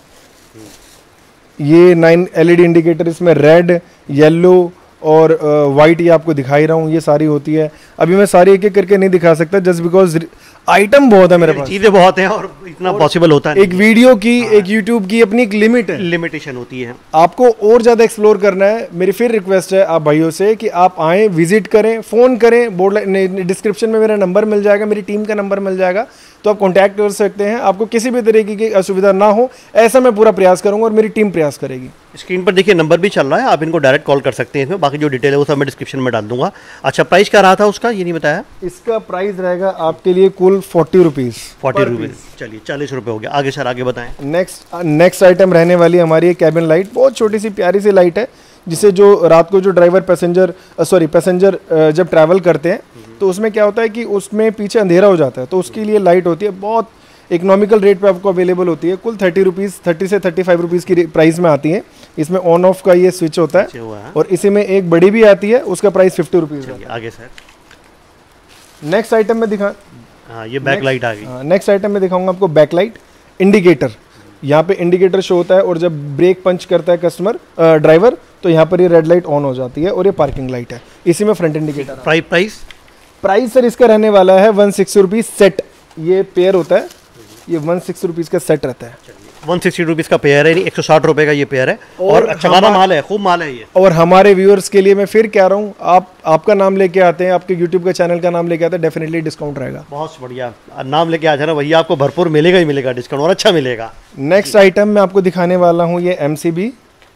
ये नाइन एलईडी इंडिकेटर, इसमें रेड, येलो और वाइट ये आपको दिखाई रहा हूँ, ये सारी होती है। अभी मैं सारी एक एक करके नहीं दिखा सकता, जस्ट बिकॉज आइटम बहुत है मेरे पास, चीजें बहुत हैं और इतना पॉसिबल होता है। एक वीडियो की, एक यूट्यूब की अपनी एक लिमिट है, लिमिटेशन होती है। आपको और ज़्यादा एक्सप्लोर करना है, मेरी फिर रिक्वेस्ट है आप भाइयों से कि आप आएँ, विजिट करें, फ़ोन करें, बोर्ड डिस्क्रिप्शन में मेरा नंबर मिल जाएगा, मेरी टीम का नंबर मिल जाएगा, तो आप कॉन्टैक्ट कर सकते हैं। आपको किसी भी तरीके की असुविधा ना हो, ऐसा मैं पूरा प्रयास करूँगा और मेरी टीम प्रयास करेगी। स्क्रीन पर देखिए नंबर भी चल रहा है, आप इनको डायरेक्ट कॉल कर सकते हैं इसमें, बाकी जो डिटेल है वो सब मैं डिस्क्रिप्शन में डाल दूंगा। अच्छा, प्राइस क्या रहा था उसका, ये नहीं बताया? इसका प्राइस रहेगा आपके लिए कुल फोर्टी रुपीज़ फोर्टी रुपीज़ चलिए चालीस रुपये हो गया। आगे सर आगे बताएं। नेक्स्ट नेक्स्ट आइटम रहने वाली हमारी है कैबिन लाइट। बहुत छोटी सी प्यारी सी लाइट है, जिसे जो रात को जो ड्राइवर पैसेंजर सॉरी पैसेंजर जब ट्रैवल करते हैं तो उसमें क्या होता है कि उसमें पीछे अंधेरा हो जाता है, तो उसके लिए लाइट होती है। बहुत इकोनॉमिकल रेट पे आपको अवेलेबल होती है, कुल थर्टी रुपीज़ थर्टी से थर्टी फाइव रुपीज़ की प्राइस में आती है। इसमें ऑन ऑफ का ये स्विच होता है, और इसी में एक बड़ी भी आती है, उसका प्राइस फिफ्टी रुपीज़ है। आगे सर नेक्स्ट आइटम में दिखा, हाँ ये बैक लाइट आ गई। नेक्स्ट आइटम में दिखाऊंगा आपको बैक लाइट इंडिकेटर। यहाँ पे इंडिकेटर शो होता है, और जब ब्रेक पंच करता है कस्टमर ड्राइवर तो यहाँ पर ये रेड लाइट ऑन हो जाती है, और ये पार्किंग लाइट है। इसी में front indicator. Price price price sir इसका रहने वाला है वन सिक्सटी रुपीज़ सेट। ये पेयर होता है, ये वन सिक्सटी रुपीज़ का सेट रहता है। वन सिक्सटी रुपीज़ का पेयर है, एक सौ साठ रुपये का ये पेयर है, और, और अच्छा खासा माल है, खूब माल है ये। और हमारे व्यूअर्स के लिए मैं फिर कह रहा हूँ, आप आपका नाम लेके आते हैं, आपके यूट्यूब का चैनल का नाम लेके आते हैं, डेफिनेटली डिस्काउंट रहेगा। बहुत बढ़िया, नाम लेके आ जाना भैया, आपको भरपूर मिलेगा ही मिलेगा डिस्काउंट, और अच्छा मिलेगा। नेक्स्ट आइटम मैं आपको दिखाने वाला हूँ ये एम सी बी।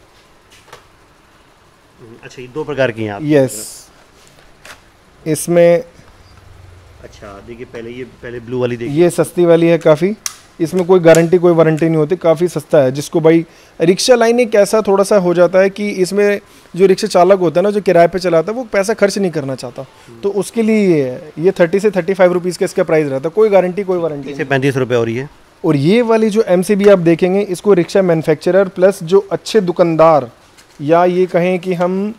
अच्छा, ये दो प्रकार की हैं आप? यस, इसमें अच्छा देखिए, पहले ये पहले ब्लू वाली देखिए, ये सस्ती वाली है काफ़ी। इसमें कोई गारंटी कोई वारंटी नहीं होती, काफ़ी सस्ता है। जिसको भाई रिक्शा लाइन एक ऐसा थोड़ा सा हो जाता है कि इसमें जो रिक्शा चालक होता है ना, जो किराए पे चलाता है, वो पैसा खर्च नहीं करना चाहता, तो उसके लिए ये है। ये थर्टी से थर्टी फाइव रुपीज़ का इसका प्राइस रहता है, कोई गारंटी कोई वारंटी इसे पैंतीस रुपये। और ये और ये वाली जो एम सी बी आप देखेंगे, इसको रिक्शा मैन्युफैक्चरर प्लस जो अच्छे दुकानदार, या ये कहें कि हम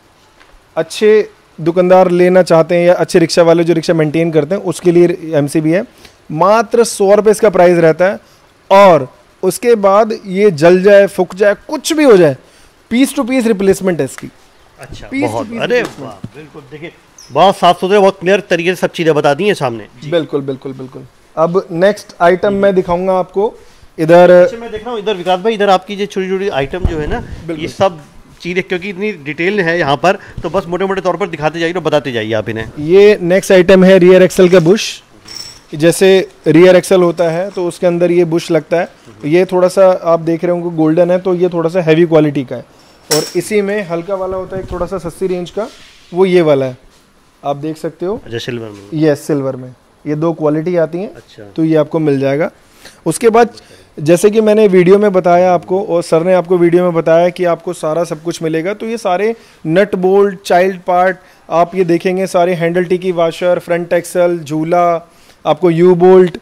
अच्छे दुकानदार लेना चाहते हैं, या अच्छे रिक्शा वाले जो रिक्शा मेंटेन करते हैं, उसके लिए एम सी बी है। मात्र सौ रुपये इसका प्राइस रहता है, और उसके बाद ये जल जाए, फूक जाए, कुछ भी हो जाए, पीस टू पीस रिप्लेसमेंट है इसकी। अच्छा, बहुत, अरे वाह, बिल्कुल देखिए, बहुत साफ सुथरे, बहुत क्लियर तरीके से सब चीज़ें बता दी हैं सामने। बिल्कुल बिल्कुल बिल्कुल। अब नेक्स्ट आइटम मैं दिखाऊंगा आपको इधर। मैं देख रहा हूँ इधर विकास भाई, इधर आपकी जो छोटी छोटी आइटम जो है ना, ये सब चीज़ें, क्योंकि इतनी डिटेल है यहाँ पर, तो बस मोटे मोटे तौर पर दिखाते जाइए और बताते जाइए आप इन्हें। ये नेक्स्ट आइटम है रियर एक्सल का बुश। जैसे रियर एक्सल होता है तो उसके अंदर ये बुश लगता है। ये थोड़ा सा आप देख रहे होंगे गोल्डन है, तो ये थोड़ा सा हैवी क्वालिटी का है। और इसी में हल्का वाला होता है एक थोड़ा सा सस्ती रेंज का, वो ये वाला है, आप देख सकते हो। अच्छा, सिल्वर में? यस, सिल्वर में। ये दो क्वालिटी आती हैं। अच्छा, तो ये आपको मिल जाएगा। उसके बाद जैसे कि मैंने वीडियो में बताया आपको, और सर ने आपको वीडियो में बताया कि आपको सारा सब कुछ मिलेगा, तो ये सारे नट बोल्ट, चाइल्ड पार्ट आप ये देखेंगे, सारे हैंडल टिकी वाशर, फ्रंट एक्सल, झूला, आपको U bolt,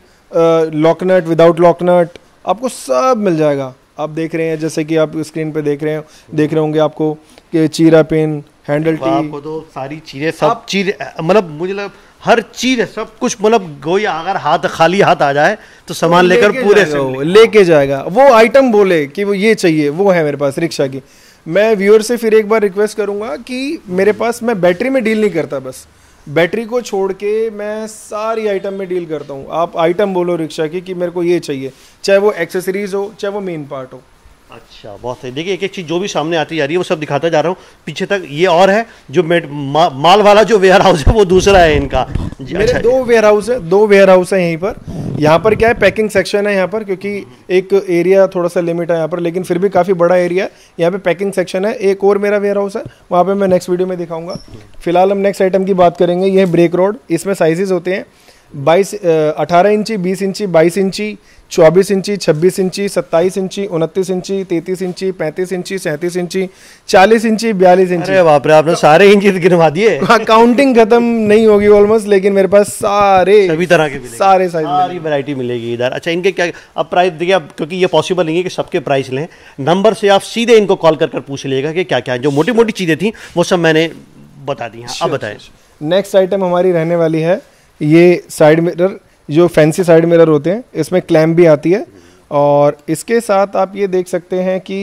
lock nut, without lock nut, आपको सब मिल जाएगा। आप देख रहे हैं, जैसे कि आप स्क्रीन पे देख रहे हैं देख रहे होंगे आपको कि चीरा पिन, हैंडल टी, आपको तो सारी चीज़ें, सब चीज़, मतलब मुझे लग हर चीज़ है, सब कुछ, मतलब कोई अगर हाथ खाली हाथ आ जाए तो सामान लेकर पूरे से लेके जाएगा। वो आइटम बोले कि वो ये चाहिए, वो है मेरे पास रिक्शा की। मैं व्यूअर से फिर एक बार रिक्वेस्ट करूंगा कि मेरे पास, मैं बैटरी में डील नहीं करता, बस बैटरी को छोड़ के मैं सारी आइटम में डील करता हूँ। आप आइटम बोलो रिक्शा की कि मेरे को ये चाहिए, चाहे वो एक्सेसरीज हो, चाहे वो मेन पार्ट हो। अच्छा, बहुत सही। देखिए, एक एक चीज़ जो भी सामने आती जा रही है वो सब दिखाता जा रहा हूँ। पीछे तक ये और है, जो मा, माल वाला जो वेयर हाउस है वो दूसरा है इनका। मेरे अच्छा, दो वेयर हाउस है, दो वेयर हाउस है यहीं पर। यहाँ पर क्या है, पैकिंग सेक्शन है यहाँ पर, क्योंकि एक एरिया थोड़ा सा लिमिट है यहाँ पर, लेकिन फिर भी काफ़ी बड़ा एरिया है। यहाँ पे पैकिंग सेक्शन है। एक और मेरा वेयर हाउस है, वहाँ पे मैं नेक्स्ट वीडियो में दिखाऊंगा। फिलहाल हम नेक्स्ट आइटम की बात करेंगे। ये है ब्रेक रोड। इसमें साइजेस होते हैं बाईस अठारह इंची, बीस इंची, बाईस इंची, चौबीस इंची, छब्बीस इंची, सत्ताईस इंची, उनतीस इंची, तैंतीस इंची, पैंतीस इंची, सैंतीस इंची, चालीस इंची, बयालीस इंची। अरे बाप रे, आपने सारे इंची गिनवा दिए। हाँ, काउंटिंग खत्म नहीं होगी ऑलमोस्ट, लेकिन मेरे पास सारे सभी तरह के मिलेंगे, सारे साइज, सारी वैरायटी मिलेगी इधर। अच्छा, इनके क्या अब प्राइस देखिए, अब क्योंकि ये पॉसिबल नहीं है कि सबके प्राइस लें, नंबर से आप सीधे इनको कॉल कर कर पूछ लीजिएगा कि क्या क्या है। जो मोटी मोटी चीज़ें थी वो सब मैंने बता दी हैं। अब बताएं। नेक्स्ट आइटम हमारी रहने वाली है ये साइड मिरर, जो फैंसी साइड मिरर होते हैं। इसमें क्लैम्प भी आती है, और इसके साथ आप ये देख सकते हैं कि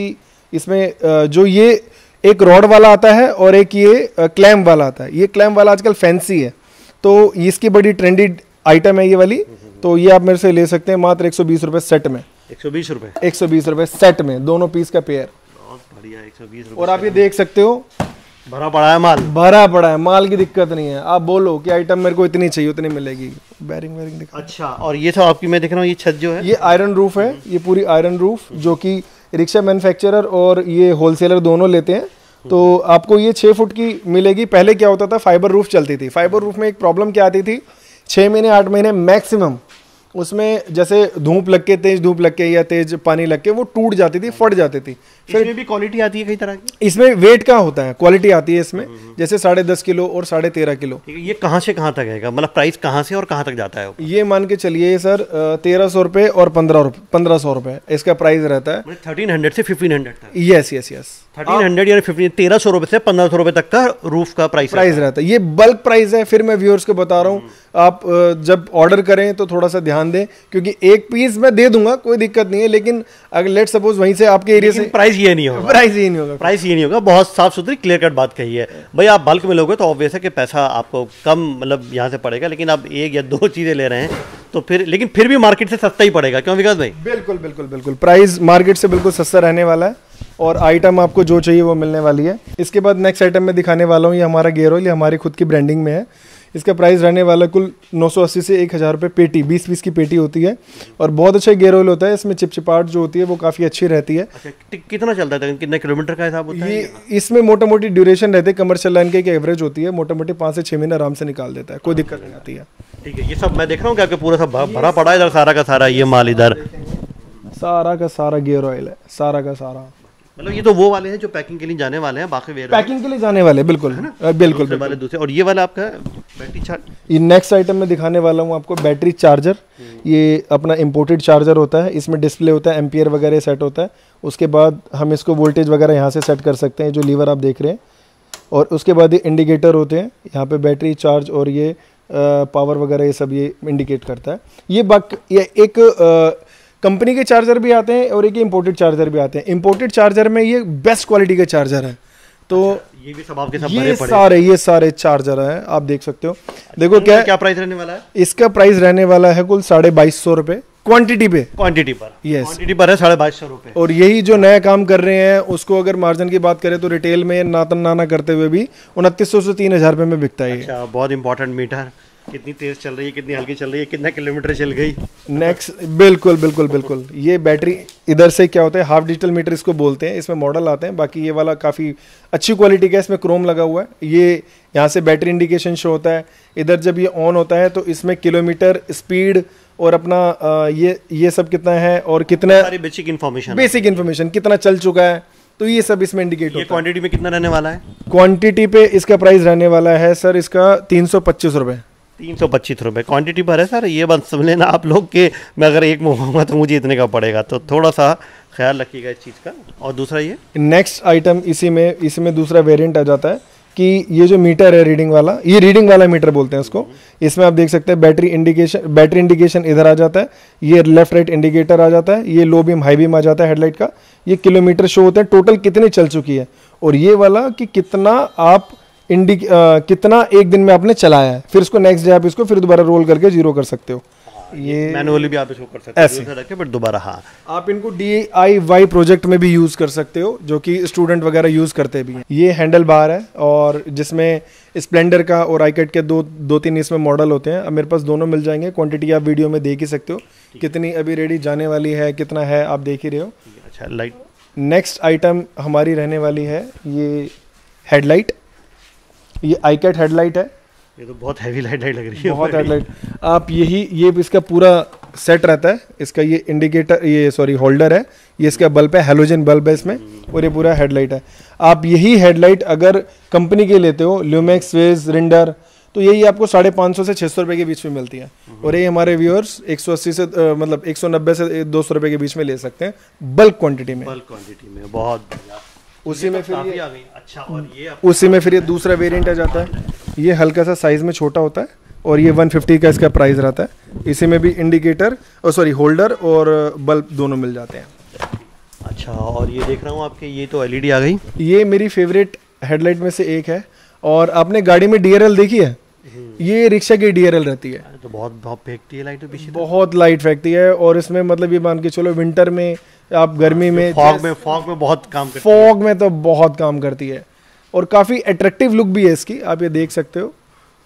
इसमें जो ये एक रॉड वाला आता है और एक ये क्लैम्प वाला आता है। ये क्लैम्प वाला आजकल फैंसी है, तो इसकी बड़ी ट्रेंडी आइटम है ये वाली। तो ये आप मेरे से ले सकते हैं मात्र एक सौ बीस रुपये सेट में। एक सौ बीस रुपये एक सौ बीस रुपये सेट में, दोनों पीस का पेयर। बहुत बढ़िया, एक सौ बीस रुपये। और आप ये देख सकते हो भरा पड़ा है माल, भरा पड़ा है माल की दिक्कत नहीं है। आप बोलो कि आइटम मेरे को इतनी चाहिए उतनी मिलेगी। बैरिंग वैरिंग दिखा। अच्छा, और ये सब आपकी मैं देख रहा हूँ, ये छत जो है ये आयरन रूफ है, ये पूरी आयरन रूफ जो कि रिक्शा मैन्युफैक्चरर और ये होलसेलर दोनों लेते हैं। तो आपको ये छः फुट की मिलेगी। पहले क्या होता था, फाइबर रूफ चलती थी। फाइबर रूफ में एक प्रॉब्लम क्या आती थी, छः महीने आठ महीने मैक्सिमम उसमें जैसे धूप लग के, तेज धूप लग के या तेज पानी लग के वो टूट जाती थी, फट जाती थी। फिर इसमें भी क्वालिटी आती है कई तरह की, इसमें वेट का होता है, क्वालिटी आती है इसमें, जैसे साढ़े दस किलो और साढ़े तेरह किलो। ये कहाँ से कहाँ तक है, मतलब प्राइस कहाँ से और कहाँ तक जाता है? ये मान के चलिए सर, तेरह सौ रुपये और पंद्रह रुपये पंद्रह सौ रुपये इसका प्राइस रहता है। थर्टीन हंड्रेड से फिफ्टीन हंड्रेड तक? Yes yes yes, thirteen hundred यानी फिफ्टीन, तेरह सौ रुपये से पंद्रह सौ रुपये तक का रूफ का प्राइस प्राइस रहता है। ये बल्क प्राइस है। फिर मैं व्यूअर्स को बता रहा हूँ, आप जब ऑर्डर करें तो थोड़ा सा ध्यान दें, क्योंकि एक पीस मैं दे दूंगा, कोई दिक्कत नहीं है, लेकिन अगर लेट सपोज वहीं से आपके एरिया से प्राइस ये नहीं होगा, प्राइस ये नहीं होगा, प्राइस ये नहीं होगा। बहुत साफ सुथरी क्लियर कट बात कही है भाई। आप बल्क में लोगे तो ऑब्वियस है कि पैसा आपको कम मतलब यहाँ से पड़ेगा, लेकिन आप एक या दो चीज़ें ले रहे हैं तो फिर, लेकिन फिर भी मार्केट से सस्ता ही पड़ेगा, क्यों विकास भाई? बिल्कुल बिल्कुल बिल्कुल, प्राइस मार्केट से बिल्कुल सस्ता रहने वाला है और आइटम आपको जो चाहिए वो मिलने वाली है। इसके बाद नेक्स्ट आइटम में दिखाने वाला हूँ, ये हमारा गेयर ऑयल, ये हमारी खुद की ब्रांडिंग में है। इसका प्राइस रहने वाला कुल नौ सौ अस्सी से एक हज़ार रुपये पेटी, बीस बीस की पेटी होती है और बहुत अच्छा गेयर ऑयल होता है। इसमें चिपचिपाहट जो होती है वो काफ़ी अच्छी रहती है। अच्छा, कितना चलता है, कितने किलोमीटर का हिसाब होता है? ये इसमें मोटा मोटी ड्यूरेशन रहती है, कमर्शियल लाइन की एक एवरेज होती है, मोटा मोटी पाँच से छः महीने आराम से निकाल देता है, कोई दिक्कत नहीं आती है। ठीक है, ये सब मैं देख रहा हूँ क्या पूरा सब भरा पड़ा है इधर, सारा का सारा ये माल इधर सारा का सारा गेयर ऑयल है, सारा का सारा। मतलब ये तो वो वाले हैं जो पैकिंग के लिए जाने वाले हैं, बाकी वेयर पैकिंग के लिए जाने वाले, बिल्कुल है ना, बिल्कुल वाले दूसरे। और ये वाला आपका बैटरी चार्ज, ये नेक्स्ट आइटम में दिखाने वाला हूँ आपको, बैटरी चार्जर। ये अपना इंपोर्टेड चार्जर होता है, इसमें डिस्प्ले होता है, एम्पियर वगैरह सेट होता है। उसके बाद हम इसको वोल्टेज वगैरह यहाँ से सेट कर सकते हैं, जो लीवर आप देख रहे हैं। और उसके बाद ये इंडिकेटर होते हैं, यहाँ पे बैटरी चार्ज और ये पावर वगैरह ये सब ये इंडिकेट करता है। ये बक ये एक आ, कंपनी के चार्जर भी आते हैं और एक इंपोर्टेड चार्जर भी आते हैं। इंपोर्टेड चार्जर में ये बेस्ट क्वालिटी के चार्जर है। तो ये भी सब आपके साथ ये भरे पड़े सारे ये सारे चार्जर हैं, आप देख सकते हो। देखो क्या क्या प्राइस रहने वाला है इसका, प्राइस रहने वाला है कुल साढ़े बाईस सौ रुपये क्वांटिटी पे, क्वांटिटी पर। यस, क्वांटिटी पर है साढ़े बाईस सौ रुपये। और यही जो नया काम कर रहे हैं उसको अगर मार्जिन की बात करें तो रिटेल में नातन नाना करते हुए भी उनतीस सौ से तीन हजार रुपये में बिकता है। अच्छा, बहुत इंपॉर्टेंट मीटर, कितनी तेज चल रही है, कितनी हल्की चल रही है, कितना किलोमीटर चल गई। नेक्स्ट, बिल्कुल बिल्कुल बिल्कुल। ये बैटरी इधर से क्या होता है, हाफ डिजिटल मीटर इसको बोलते हैं, इसमें मॉडल आते हैं। बाकी ये वाला काफ़ी अच्छी क्वालिटी का है, इसमें क्रोम लगा हुआ है। ये यहाँ से बैटरी इंडिकेशन शो होता है। इधर जब ये ऑन होता है तो इसमें किलोमीटर, स्पीड और अपना आ, ये ये सब कितना है और कितना सारी बेसिक इन्फॉर्मेशन, बेसिक इन्फॉर्मेशन कितना चल चुका है, तो ये सब इसमें इंडिकेट होता है। क्वांटिटी में कितना रहने वाला है? क्वांटिटी पे इसका प्राइस रहने वाला है सर, इसका तीन सौ पच्चीस रुपये तीन सौ पच्चीस रुपये क्वांटिटी पर है सर। ये बात समझ लेना आप लोग कि मैं अगर एक मंगाऊंगा तो मुझे इतने का पड़ेगा, तो थोड़ा सा ख्याल रखिएगा इस चीज़ का। और दूसरा ये नेक्स्ट आइटम इसी में इसी में दूसरा वेरिएंट आ जाता है कि ये जो मीटर है रीडिंग वाला, ये रीडिंग वाला मीटर बोलते हैं इसको। इसमें आप देख सकते हैं बैटरी इंडिकेशन, बैटरी इंडिकेशन इधर आ जाता है, ये लेफ्ट राइट इंडिकेटर आ जाता है, ये लो बीम हाई बीम आ जाता है हेडलाइट का, ये किलोमीटर शो होता है टोटल कितनी चल चुकी है, और ये वाला कि कितना आप इंडिक कितना एक दिन में आपने चलाया है। फिर इसको नेक्स्ट डे आप इसको फिर दोबारा रोल करके जीरो कर सकते हो। ये मैनुअली भी आप इसको कर सकते ऐसे हो, बट दोबारा हाँ आप इनको डी आई वाई प्रोजेक्ट में भी यूज़ कर सकते हो, जो कि स्टूडेंट वगैरह यूज़ करते भी हैं। ये हैंडल बार है और जिसमें स्प्लेंडर का और आईकट के दो दो तीन इसमें मॉडल होते हैं। अब मेरे पास दोनों मिल जाएंगे। क्वांटिटी आप वीडियो में देख ही सकते हो कितनी अभी रेडी जाने वाली है, कितना है आप देख ही रहे हो। अच्छा, लाइट नेक्स्ट आइटम हमारी रहने वाली है ये हेडलाइट। ये आईकट हेडलाइट है, ये तो बहुत हैवी लाइट लाइट लग रही है, बहुत हेडलाइट। आप यही ये इसका पूरा सेट रहता है। इसका ये इंडिकेटर, ये सॉरी होल्डर है, ये इसका बल्ब है, हेलोजन बल्ब है इसमें, और ये पूरा हेडलाइट है। आप यही हेडलाइट अगर कंपनी के लेते हो, ल्यूमेक्स, वेज, रिंडर, तो यही आपको साढ़े पाँच सौ से छः सौ रुपये के बीच में मिलती है। और ये हमारे व्यूअर्स एक सौ अस्सी से आ, मतलब एक सौ नब्बे से दो सौ रुपये के बीच में ले सकते हैं बल्क क्वांटिटी में। बल्क क्वांटिटी में बहुत उसी में फिर ये, आ गई। अच्छा, और ये उसी में फिर ये दूसरा वेरिएंट आ जाता है। ये हल्का सा साइज में छोटा होता है और ये एक सौ पचास का इसका प्राइस रहता है। इसी में भी इंडिकेटर और सॉरी होल्डर और बल्ब दोनों मिल जाते हैं। अच्छा, और ये देख रहा हूँ आपके ये तो एलईडी आ गई। ये मेरी फेवरेट हेडलाइट में से एक है। और आपने गाड़ी में डीआरएल देखी है? ये रिक्शा की डीआरएल रहती है, तो बहुत बहुत फेंकती है लाइट, तो पीछे बहुत लाइट फेंकती है। और इसमें मतलब ये मान के चलो विंटर में, आप गर्मी में, फॉग में फॉग में बहुत काम करती फॉग में तो बहुत काम करती है। और काफ़ी अट्रैक्टिव लुक भी है इसकी, आप ये देख सकते हो।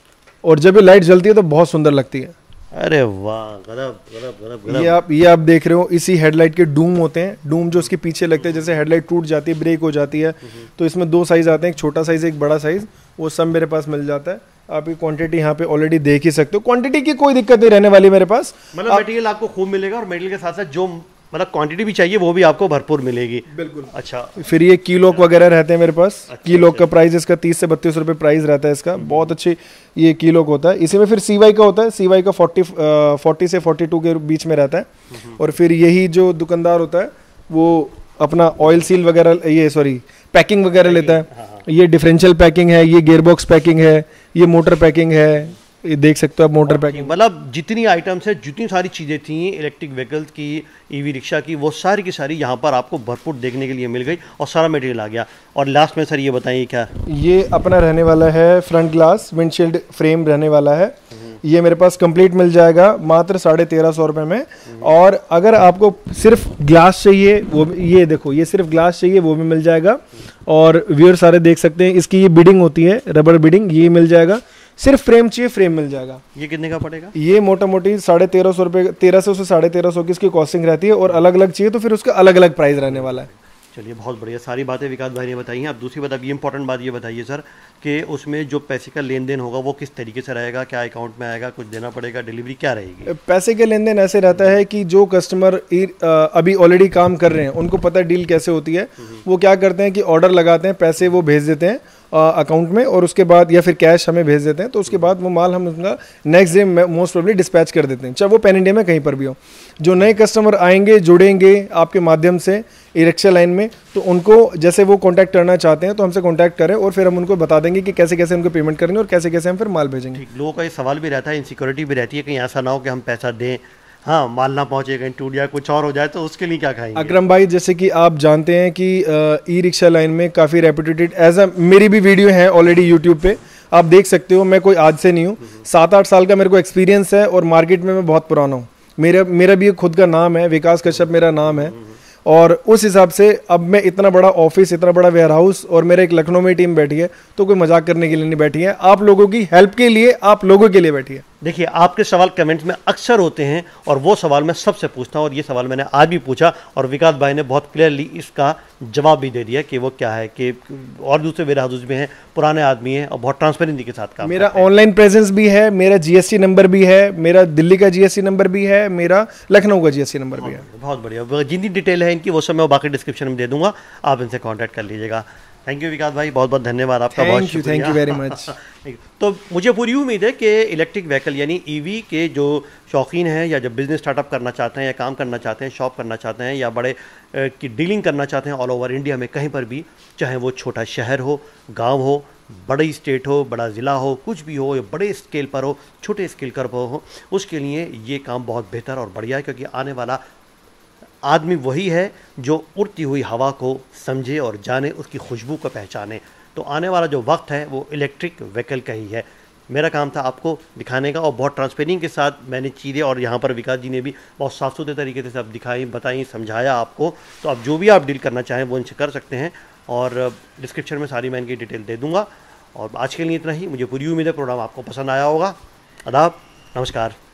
और जब ये लाइट जलती है तो बहुत सुंदर लगती है। अरे वाह, गजब गजब गजब गजब। ये आप ये आप देख रहे हो, इसी हेडलाइट के डूम होते हैं। डूम जो उसके पीछे लगते हैं, जैसे हेडलाइट टूट जाती है, ब्रेक हो जाती है, तो इसमें दो साइज़ आते हैं, एक छोटा साइज़ एक बड़ा साइज़। वो सब मेरे पास मिल जाता है। आप ये क्वांटिटी यहाँ पे ऑलरेडी देख ही सकते हो। क्वांटिटी की कोई दिक्कत नहीं रहने वाली मेरे पास। मतलब मटेरियल आपको खूब मिलेगा और मटेरियल के साथ साथ जो मतलब क्वांटिटी भी चाहिए वो भी आपको भरपूर मिलेगी। बिल्कुल। अच्छा, फिर ये कीलोक वगैरह रहते हैं मेरे पास। अच्छा, कीलोक अच्छा। का प्राइस इसका तीस से बत्तीस रुपए प्राइस रहता है इसका। बहुत अच्छी ये कीलोक होता है। इसी में फिर सीवाई का होता है। सीवाई का फोर्टी फोर्टी से फोर्टी टू के बीच में रहता है। और फिर यही जो दुकानदार होता है वो अपना ऑयल सील वगैरह, ये सॉरी पैकिंग वगैरह लेता है। ये डिफरेंशियल पैकिंग है, ये गियरबॉक्स पैकिंग है, ये मोटर पैकिंग है। ये देख सकते हो आप मोटर पैकिंग। मतलब जितनी आइटम्स है, जितनी सारी चीज़ें थी इलेक्ट्रिक व्हीकल्स की, ईवी रिक्शा की, वो सारी की सारी यहाँ पर आपको भरपूर देखने के लिए मिल गई और सारा मटेरियल आ गया। और लास्ट में सर ये बताइए क्या? ये अपना रहने वाला है फ्रंट ग्लास विंडशील्ड फ्रेम रहने वाला है। ये मेरे पास कंप्लीट मिल जाएगा मात्र साढ़े तेरह सौ रुपये में। और अगर आपको सिर्फ ग्लास चाहिए, वो ये देखो, ये सिर्फ ग्लास चाहिए वो भी मिल जाएगा। और व्यूअर सारे देख सकते हैं, इसकी ये बिडिंग होती है, रबर बिडिंग, ये मिल जाएगा। सिर्फ फ्रेम चाहिए, फ्रेम मिल जाएगा। ये कितने का पड़ेगा? ये मोटा मोटी साढ़े तेरह सौ रुपये, तेरह सौ से साढ़े तेरह सौ की इसकी कॉस्टिंग रहती है। और अलग अलग चाहिए तो फिर उसका अलग अलग प्राइस रहने वाला है। चलिए, बहुत बढ़िया, सारी बातें विकास भाई ने बताई हैं। अब दूसरी बात, अब ये इंपॉर्टेंट बात ये बताइए सर कि उसमें जो पैसे का लेन देन होगा वो किस तरीके से रहेगा? क्या अकाउंट में आएगा, कुछ देना पड़ेगा, डिलीवरी क्या रहेगी? पैसे के लेन देन ऐसे रहता है कि जो कस्टमर अभी ऑलरेडी काम कर रहे हैं उनको पता है डील कैसे होती है। वो क्या करते हैं कि ऑर्डर लगाते हैं, पैसे वो भेज देते हैं अकाउंट में, और उसके बाद या फिर कैश हमें भेज देते हैं। तो उसके बाद वो माल हम उनका next day most probably dispatch कर देते हैं, चाहे वो पैन इंडिया में कहीं पर भी हो। जो नए कस्टमर आएंगे, जुड़ेंगे आपके माध्यम से ई रिक्शा लाइन में, तो उनको जैसे वो कांटेक्ट करना चाहते हैं तो हमसे कांटेक्ट करें और फिर हम उनको बता देंगे कि कैसे कैसे उनको पेमेंट करेंगे और कैसे कैसे हम फिर माल भेजेंगे। ठीक, लोगों का ये सवाल भी रहता है, इनसिक्योरिटी भी रहती है, कहीं ऐसा ना हो कि हम पैसा दें, हाँ माल ना पहुंचे, कहीं टूट जाए, कुछ और हो जाए, तो उसके लिए क्या खाएंगे? अकरम भाई, जैसे कि आप जानते हैं कि ई रिक्शा लाइन में काफ़ी रेपुटेटेड एज अ, मेरी भी वीडियो है ऑलरेडी यूट्यूब पे, आप देख सकते हो। मैं कोई आज से नहीं हूँ, सात आठ साल का मेरे को एक्सपीरियंस है और मार्केट में मैं बहुत पुराना हूँ। मेरा मेरा भी खुद का नाम है, विकास कश्यप मेरा नाम है। और उस हिसाब से अब मैं इतना बड़ा ऑफिस, इतना बड़ा वेयर हाउस, और मेरे एक लखनऊ में टीम बैठी है, तो कोई मजाक करने के लिए नहीं बैठी है, आप लोगों की हेल्प के लिए, आप लोगों के लिए बैठी है। देखिए, आपके सवाल कमेंट्स में अक्सर होते हैं और वो सवाल मैं सबसे पूछता हूँ, और ये सवाल मैंने आज भी पूछा और विकास भाई ने बहुत क्लियरली इसका जवाब भी दे दिया कि वो क्या है, कि और दूसरे वेयर हाउस में हैं, पुराने आदमी हैं और बहुत ट्रांसपेरेंसी के साथ काम। मेरा ऑनलाइन प्रेजेंस भी है, मेरा जीएसटी नंबर भी है, मेरा दिल्ली का जीएसटी नंबर भी है, मेरा लखनऊ का जीएसटी नंबर भी है। बहुत बढ़िया, जितनी डिटेल है इनकी वो सब मैं बाकी डिस्क्रिप्शन में दे दूंगा, आप इनसे कॉन्टैक्ट कर लीजिएगा। थैंक यू विकास भाई, बहुत बहुत धन्यवाद आपका। बहुत शुक्रिया, थैंक यू वेरी मच। तो मुझे पूरी उम्मीद है कि इलेक्ट्रिक व्हीकल यानी ईवी के जो शौकीन हैं, या जब बिज़नेस स्टार्टअप करना चाहते हैं, या काम करना चाहते हैं, शॉप करना चाहते हैं, या बड़े की डीलिंग करना चाहते हैं ऑल ओवर इंडिया में कहीं पर भी, चाहे वो छोटा शहर हो, गांव हो, बड़ी स्टेट हो, बड़ा ज़िला हो, कुछ भी हो, या बड़े स्केल पर हो, छोटे स्केल पर हो, उसके लिए ये काम बहुत बेहतर और बढ़िया है। क्योंकि आने वाला आदमी वही है जो उड़ती हुई हवा को समझे और जाने, उसकी खुशबू को पहचाने। तो आने वाला जो वक्त है वो इलेक्ट्रिक व्हीकल का ही है। मेरा काम था आपको दिखाने का, और बहुत ट्रांसपेरेंसी के साथ मैंने चीज़ें, और यहाँ पर विकास जी ने भी बहुत साफ सुथरे तरीके से सब दिखाई, बताई, समझाया आपको। तो अब जो भी आप डील करना चाहें वो इनसे कर सकते हैं, और डिस्क्रिप्शन में सारी मैं इनकी डिटेल दे दूँगा। और आज के लिए इतना ही। मुझे पूरी उम्मीद है प्रोग्राम आपको पसंद आया होगा। आदाब, नमस्कार।